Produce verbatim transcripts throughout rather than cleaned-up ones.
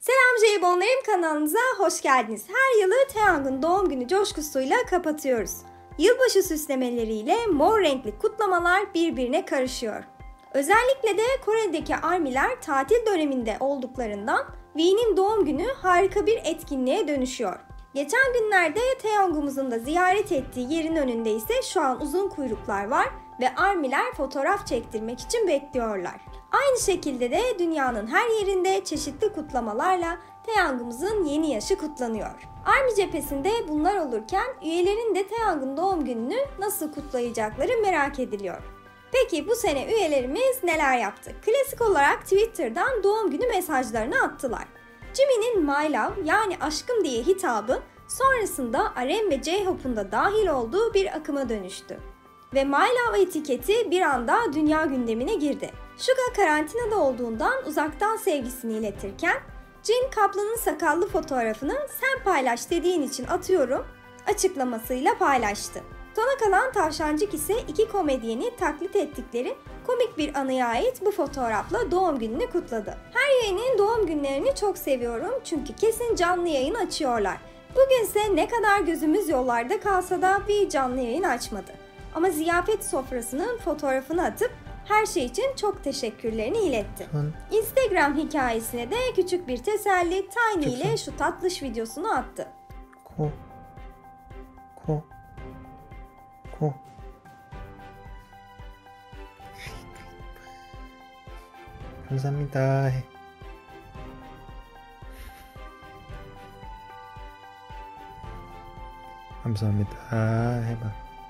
Selam Jelibonlarım, kanalımıza hoş geldiniz. Her yılı Taeyang'ın doğum günü coşkusuyla kapatıyoruz. Yılbaşı süslemeleriyle mor renkli kutlamalar birbirine karışıyor. Özellikle de Kore'deki ARMY'ler tatil döneminde olduklarından V'nin doğum günü harika bir etkinliğe dönüşüyor. Geçen günlerde Taeyang'ımızın da ziyaret ettiği yerin önünde ise şu an uzun kuyruklar var ve ARMY'ler fotoğraf çektirmek için bekliyorlar. Aynı şekilde de dünyanın her yerinde çeşitli kutlamalarla Taeyang'ımızın yeni yaşı kutlanıyor. ARMY cephesinde bunlar olurken üyelerin de Taeyang'ın doğum gününü nasıl kutlayacakları merak ediliyor. Peki bu sene üyelerimiz neler yaptı? Klasik olarak Twitter'dan doğum günü mesajlarını attılar. Jimin'in My Love yani aşkım diye hitabı sonrasında R M ve J-Hope'un da dahil olduğu bir akıma dönüştü. Ve My Love etiketi bir anda dünya gündemine girdi. Suga karantinada olduğundan uzaktan sevgisini iletirken Jin Kaplan'ın sakallı fotoğrafını sen paylaş dediğin için atıyorum açıklamasıyla paylaştı. Sona kalan Tavşancık ise iki komedyeni taklit ettikleri komik bir anıya ait bu fotoğrafla doğum gününü kutladı. Her üyenin doğum günlerini çok seviyorum çünkü kesin canlı yayın açıyorlar. Bugünse ne kadar gözümüz yollarda kalsa da bir canlı yayın açmadı. Ama ziyafet sofrasının fotoğrafını atıp her şey için çok teşekkürlerini iletti. Hı. Instagram hikayesine de küçük bir teselli Tiny ile şu tatlış videosunu attı. Ko. Ko. Ko. 감사합니다. 감사합니다. 해봐.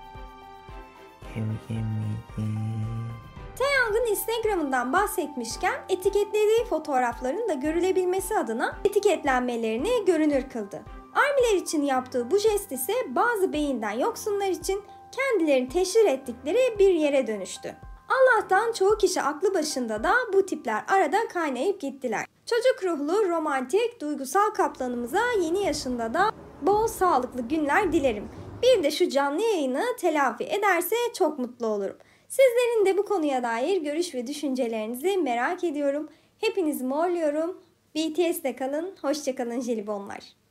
Taeyang'ın Instagram'ından bahsetmişken etiketlediği fotoğrafların da görülebilmesi adına etiketlenmelerini görünür kıldı. ARMY'ler için yaptığı bu jest ise bazı beyinden yoksunlar için kendilerini teşhir ettikleri bir yere dönüştü. Allah'tan çoğu kişi aklı başında da bu tipler arada kaynayıp gittiler. Çocuk ruhlu, romantik, duygusal kaplanımıza yeni yaşında da bol sağlıklı günler dilerim. Bir de şu canlı yayını telafi ederse çok mutlu olurum. Sizlerin de bu konuya dair görüş ve düşüncelerinizi merak ediyorum. Hepinizi morluyorum. B T S'te kalın, hoşça kalın jelibonlar.